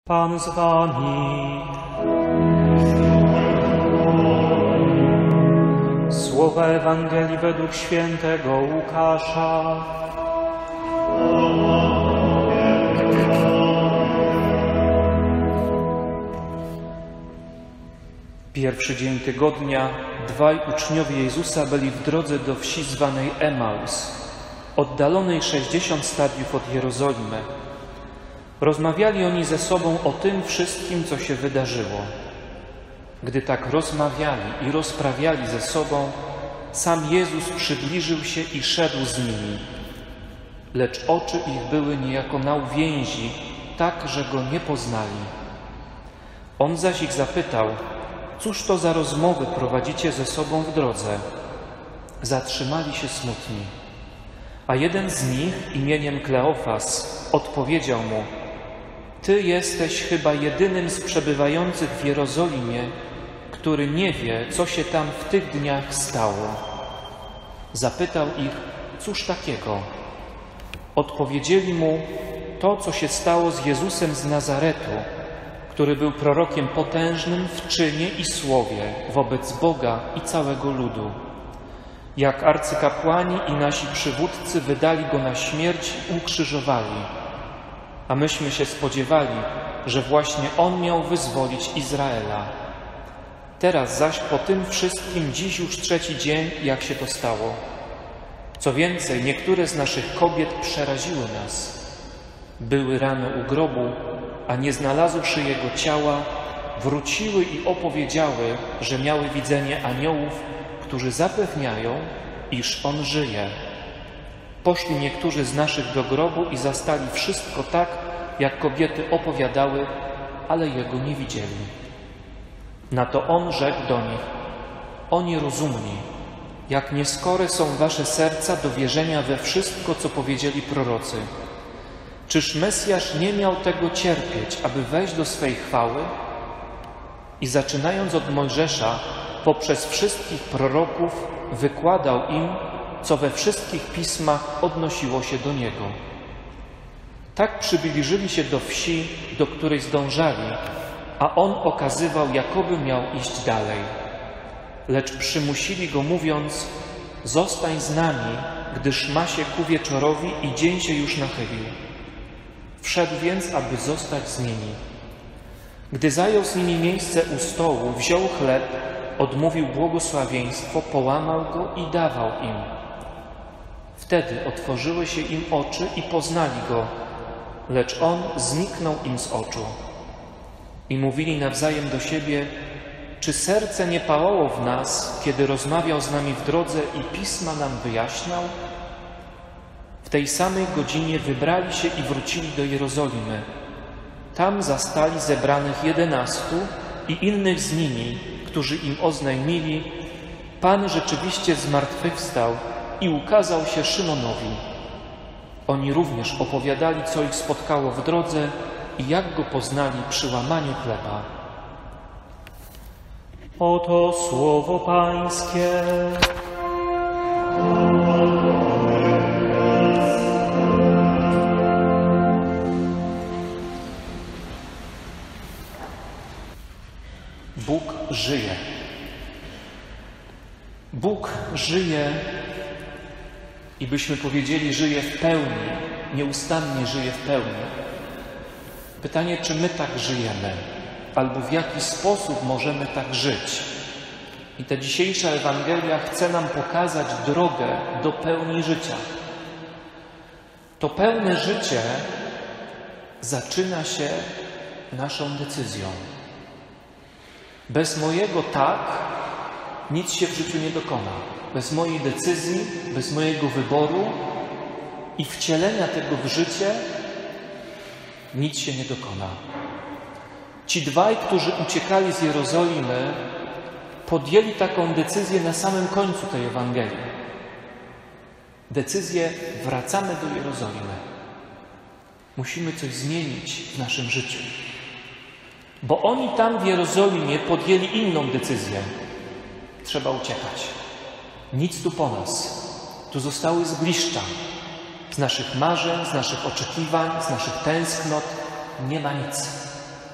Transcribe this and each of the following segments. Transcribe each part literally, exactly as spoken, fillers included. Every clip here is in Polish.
Pan z wami. Słowa Ewangelii według świętego Łukasza. Pierwszy dzień tygodnia dwaj uczniowie Jezusa byli w drodze do wsi zwanej Emaus, oddalonej sześćdziesiąt stadiów od Jerozolimy. Rozmawiali oni ze sobą o tym wszystkim, co się wydarzyło. Gdy tak rozmawiali i rozprawiali ze sobą, sam Jezus przybliżył się i szedł z nimi. Lecz oczy ich były niejako na uwięzi, tak, że Go nie poznali. On zaś ich zapytał: cóż to za rozmowy prowadzicie ze sobą w drodze? Zatrzymali się smutni. A jeden z nich, imieniem Kleofas, odpowiedział mu: Ty jesteś chyba jedynym z przebywających w Jerozolimie, który nie wie, co się tam w tych dniach stało. Zapytał ich: cóż takiego? Odpowiedzieli mu: to, co się stało z Jezusem z Nazaretu, który był prorokiem potężnym w czynie i słowie wobec Boga i całego ludu. Jak arcykapłani i nasi przywódcy wydali Go na śmierć i ukrzyżowali, a myśmy się spodziewali, że właśnie On miał wyzwolić Izraela. Teraz zaś po tym wszystkim dziś już trzeci dzień, jak się to stało. Co więcej, niektóre z naszych kobiet przeraziły nas. Były rano u grobu, a nie znalazłszy Jego ciała, wróciły i opowiedziały, że miały widzenie aniołów, którzy zapewniają, iż On żyje. Poszli niektórzy z naszych do grobu i zastali wszystko tak, jak kobiety opowiadały, ale Jego nie widzieli. Na to On rzekł do nich: o nierozumni, jak nieskore są wasze serca do wierzenia we wszystko, co powiedzieli prorocy. Czyż Mesjasz nie miał tego cierpieć, aby wejść do swej chwały? I zaczynając od Mojżesza, poprzez wszystkich proroków wykładał im, co we wszystkich pismach odnosiło się do Niego. Tak przybliżyli się do wsi, do której zdążali, a On okazywał, jakoby miał iść dalej. Lecz przymusili Go, mówiąc: zostań z nami, gdyż ma się ku wieczorowi i dzień się już nachylił. Wszedł więc, aby zostać z nimi. Gdy zajął z nimi miejsce u stołu, wziął chleb, odmówił błogosławieństwo, połamał go i dawał im. Wtedy otworzyły się im oczy i poznali Go, lecz On zniknął im z oczu. I mówili nawzajem do siebie: czy serce nie pałało w nas, kiedy rozmawiał z nami w drodze i pisma nam wyjaśniał? W tej samej godzinie wybrali się i wrócili do Jerozolimy. Tam zastali zebranych jedenastu i innych z nimi, którzy im oznajmili: Pan rzeczywiście zmartwychwstał i ukazał się Szymonowi. Oni również opowiadali, co ich spotkało w drodze i jak Go poznali przy łamaniu chleba. Oto słowo Pańskie. Bóg żyje. Bóg żyje i byśmy powiedzieli, żyje w pełni, nieustannie żyje w pełni. Pytanie, czy my tak żyjemy, albo w jaki sposób możemy tak żyć. I ta dzisiejsza Ewangelia chce nam pokazać drogę do pełni życia. To pełne życie zaczyna się naszą decyzją. Bez mojego tak nic się w życiu nie dokona. Bez mojej decyzji, bez mojego wyboru i wcielenia tego w życie nic się nie dokona. Ci dwaj, którzy uciekali z Jerozolimy, podjęli taką decyzję na samym końcu tej Ewangelii. Decyzję: wracamy do Jerozolimy. Musimy coś zmienić w naszym życiu. Bo oni tam w Jerozolimie podjęli inną decyzję. Trzeba uciekać. Nic tu po nas. Tu zostały zgliszcza. Z naszych marzeń, z naszych oczekiwań, z naszych tęsknot nie ma nic.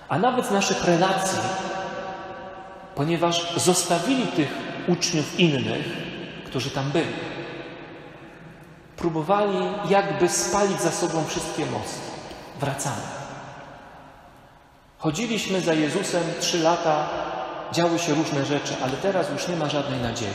a nawet z naszych relacji, ponieważ zostawili tych uczniów innych, którzy tam byli. Próbowali jakby spalić za sobą wszystkie mosty. Wracamy. Chodziliśmy za Jezusem trzy lata, działy się różne rzeczy, ale teraz już nie ma żadnej nadziei.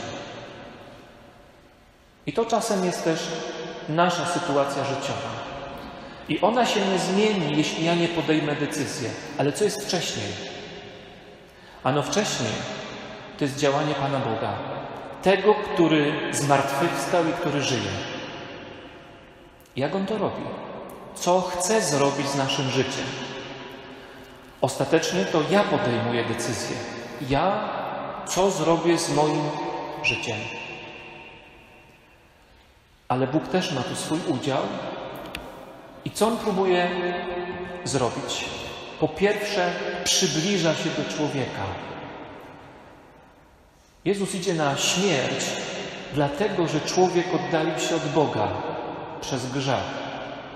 I to czasem jest też nasza sytuacja życiowa. I ona się nie zmieni, jeśli ja nie podejmę decyzji. Ale co jest wcześniej? Ano wcześniej to jest działanie Pana Boga. Tego, który zmartwychwstał i który żyje. Jak On to robi? Co chce zrobić z naszym życiem? Ostatecznie to ja podejmuję decyzję. Ja co zrobię z moim życiem? Ale Bóg też ma tu swój udział. I co On próbuje zrobić? Po pierwsze, przybliża się do człowieka. Jezus idzie na śmierć, dlatego że człowiek oddalił się od Boga przez grzech.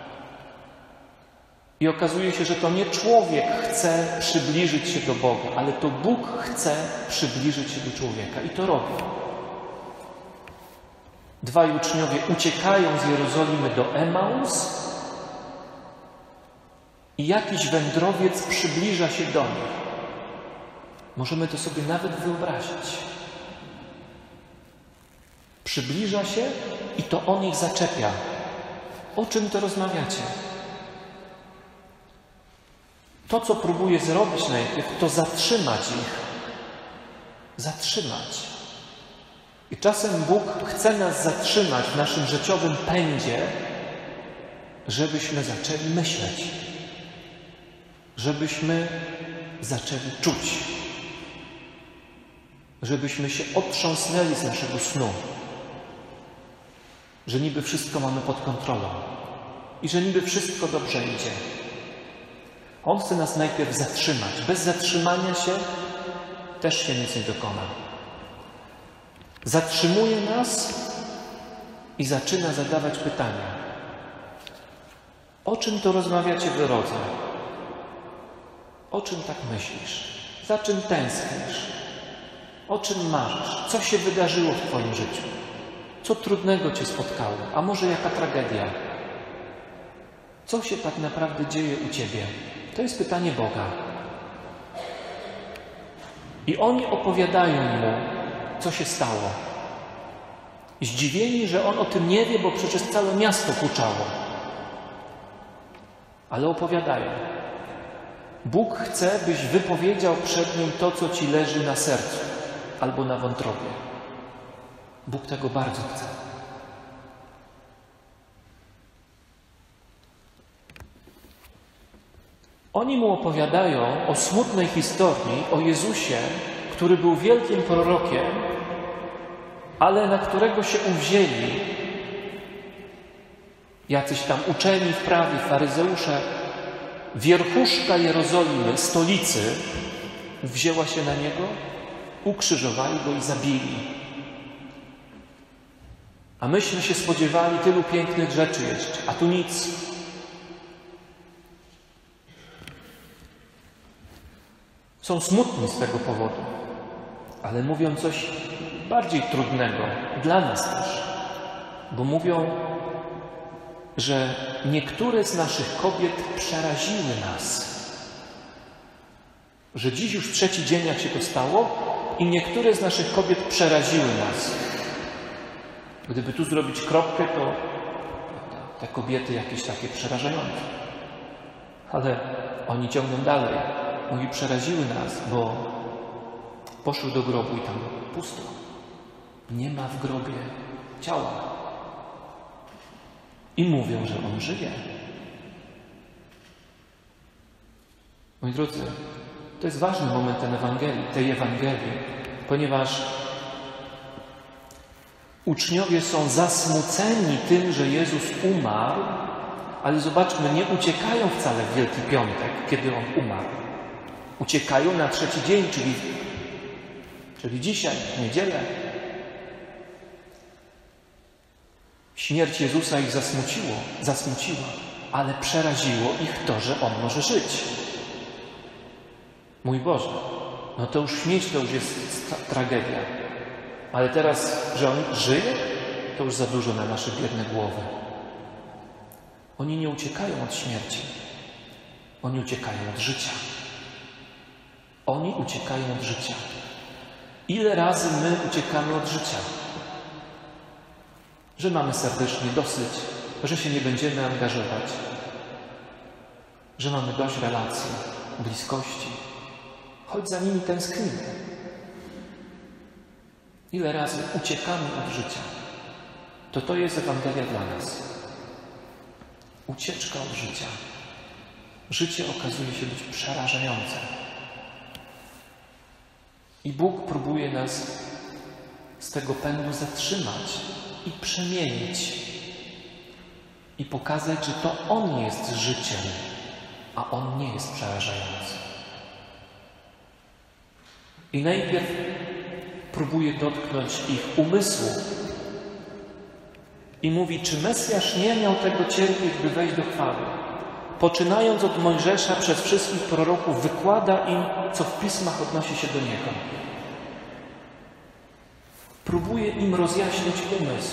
I okazuje się, że to nie człowiek chce przybliżyć się do Boga, ale to Bóg chce przybliżyć się do człowieka. I to robi. Dwaj uczniowie uciekają z Jerozolimy do Emaus i jakiś wędrowiec przybliża się do nich. Możemy to sobie nawet wyobrazić. Przybliża się i to on ich zaczepia. O czym to rozmawiacie? To, co próbuje zrobić najpierw, to zatrzymać ich. Zatrzymać. I czasem Bóg chce nas zatrzymać w naszym życiowym pędzie, żebyśmy zaczęli myśleć. Żebyśmy zaczęli czuć. Żebyśmy się otrząsnęli z naszego snu. Że niby wszystko mamy pod kontrolą. I że niby wszystko dobrze idzie. On chce nas najpierw zatrzymać. Bez zatrzymania się też się nic nie dokona. Zatrzymuje nas i zaczyna zadawać pytania. O czym to rozmawiacie w drodze? O czym tak myślisz? Za czym tęsknisz? O czym marzysz? Co się wydarzyło w Twoim życiu? Co trudnego Cię spotkało? A może jaka tragedia? Co się tak naprawdę dzieje u Ciebie? To jest pytanie Boga. I oni opowiadają Mu, co się stało. Zdziwieni, że On o tym nie wie, bo przecież całe miasto huczało. Ale opowiadają. Bóg chce, byś wypowiedział przed Nim to, co Ci leży na sercu albo na wątrobie. Bóg tego bardzo chce. Oni Mu opowiadają o smutnej historii, o Jezusie, który był wielkim prorokiem, ale na którego się uwzięli jacyś tam uczeni w prawie, faryzeusze. Wierchuszka Jerozolimy, stolicy, wzięła się na Niego, ukrzyżowali Go i zabili. A myśmy się spodziewali tylu pięknych rzeczy jeszcze, a tu nic. Są smutni z tego powodu, ale mówią coś bardziej trudnego dla nas też, bo mówią, że niektóre z naszych kobiet przeraziły nas. Że dziś już trzeci dzień, jak się to stało, i niektóre z naszych kobiet przeraziły nas. Gdyby tu zrobić kropkę, to te kobiety jakieś takie przerażające. Ale oni ciągną dalej. Mówi, przeraziły nas, bo poszły do grobu i tam pusto. Nie ma w grobie ciała. I mówią, że On żyje. Moi drodzy, to jest ważny moment ten Ewangelii, tej Ewangelii, ponieważ uczniowie są zasmuceni tym, że Jezus umarł, ale zobaczmy, nie uciekają wcale w Wielki Piątek, kiedy On umarł. Uciekają na trzeci dzień, czyli, czyli dzisiaj, w niedzielę. Śmierć Jezusa ich zasmuciło, zasmuciła, ale przeraziło ich to, że On może żyć. Mój Boże, no to już śmierć to już jest tragedia. Ale teraz, że on żyje, to już za dużo na nasze biedne głowy. Oni nie uciekają od śmierci. Oni uciekają od życia. Oni uciekają od życia. Ile razy my uciekamy od życia? Że mamy serdecznie dosyć, że się nie będziemy angażować, że mamy dość relacji, bliskości, choć za nimi tęsknimy. Ile razy uciekamy od życia? To to jest Ewangelia dla nas. Ucieczka od życia. Życie okazuje się być przerażające. I Bóg próbuje nas z tego pędu zatrzymać i przemienić. I pokazać, że to On jest życiem, a On nie jest przerażający. I najpierw próbuje dotknąć ich umysłu i mówi, czy Mesjasz nie miał tego cierpieć, by wejść do chwały. Poczynając od Mojżesza przez wszystkich proroków, wykłada im, co w Pismach odnosi się do Niego. Próbuje im rozjaśnić umysł,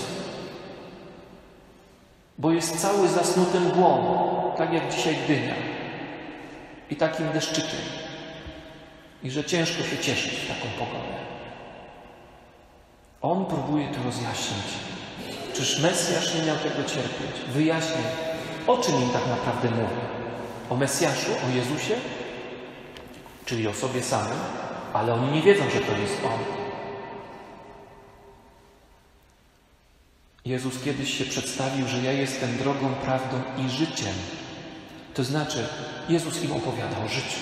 bo jest cały zasnuty mgłą, tak jak dzisiaj Gdynia i takim deszczykiem. I że ciężko się cieszyć w taką pogodę. On próbuje to rozjaśnić. Czyż Mesjasz nie miał tego cierpieć? Wyjaśnię, o czym im tak naprawdę mówi. O Mesjaszu, o Jezusie, czyli o sobie samym, ale oni nie wiedzą, że to jest On. Jezus kiedyś się przedstawił, że ja jestem drogą, prawdą i życiem. To znaczy, Jezus im opowiada o życiu.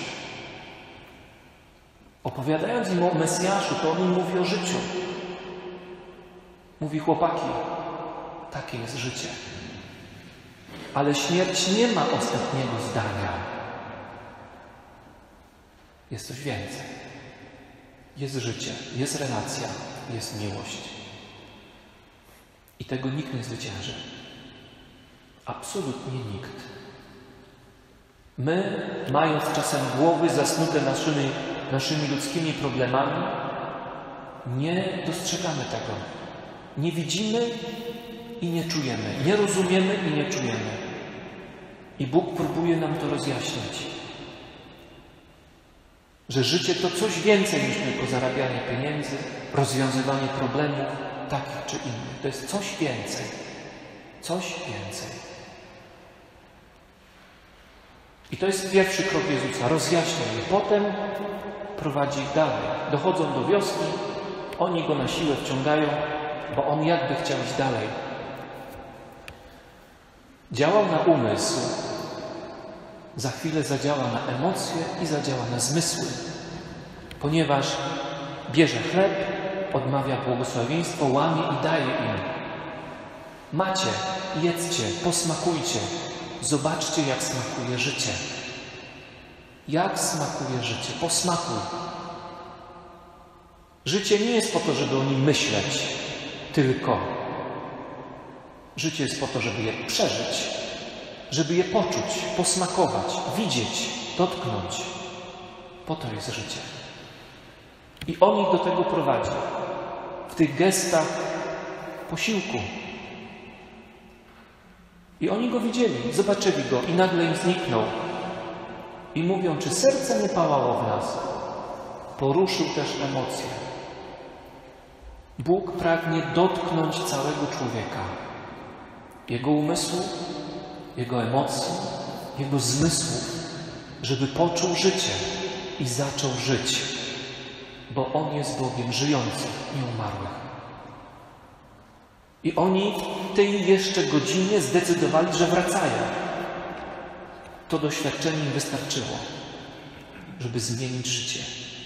Opowiadając im o Mesjaszu, to On im mówi o życiu. Mówi, chłopaki, takie jest życie. Ale śmierć nie ma ostatniego zdania. Jest coś więcej. Jest życie, jest relacja, jest miłość. I tego nikt nie zwycięży. Absolutnie nikt. My, mając czasem głowy zasnute naszymi, naszymi ludzkimi problemami, nie dostrzegamy tego. Nie widzimy i nie czujemy. Nie rozumiemy i nie czujemy. I Bóg próbuje nam to rozjaśnić. Że życie to coś więcej niż tylko zarabianie pieniędzy, rozwiązywanie problemów takich czy innych. To jest coś więcej. Coś więcej. I to jest pierwszy krok Jezusa. Rozjaśnia je. Potem prowadzi ich dalej. Dochodzą do wioski, oni go na siłę wciągają, bo on jakby chciał iść dalej. Działał na umysł, za chwilę zadziała na emocje i zadziała na zmysły, ponieważ bierze chleb, odmawia błogosławieństwo, łamie i daje im. Macie, jedzcie, posmakujcie, zobaczcie, jak smakuje życie. Jak smakuje życie? Posmakuj. Życie nie jest po to, żeby o nim myśleć, tylko. Życie jest po to, żeby je przeżyć, żeby je poczuć, posmakować, widzieć, dotknąć. Po to jest życie. I on ich do tego prowadzi. W tych gestach posiłku. I oni go widzieli, zobaczyli go i nagle im zniknął. I mówią, czy serce nie pałało w nas? Poruszył też emocje. Bóg pragnie dotknąć całego człowieka. Jego umysłu, jego emocji, jego zmysłów, żeby poczuł życie i zaczął żyć. Bo On jest Bogiem żyjącym, nieumarłych. I oni w tej jeszcze godzinie zdecydowali, że wracają. To doświadczenie im wystarczyło, żeby zmienić życie.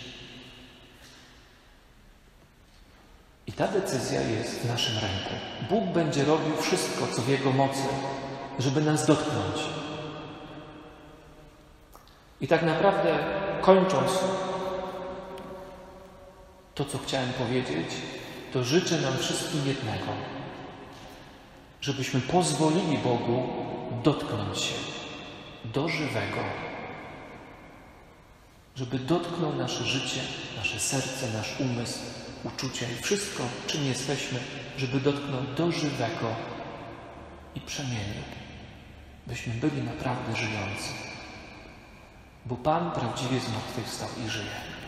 I ta decyzja jest w naszym ręku. Bóg będzie robił wszystko, co w Jego mocy, żeby nas dotknąć. I tak naprawdę, kończąc to, co chciałem powiedzieć, to życzę nam wszystkim jednego. Żebyśmy pozwolili Bogu dotknąć się do żywego. żeby dotknął nasze życie, nasze serce, nasz umysł, uczucia i wszystko, czym jesteśmy, żeby dotknął do żywego i przemienił, byśmy byli naprawdę żyjący. Bo Pan prawdziwie zmartwychwstał i żyje.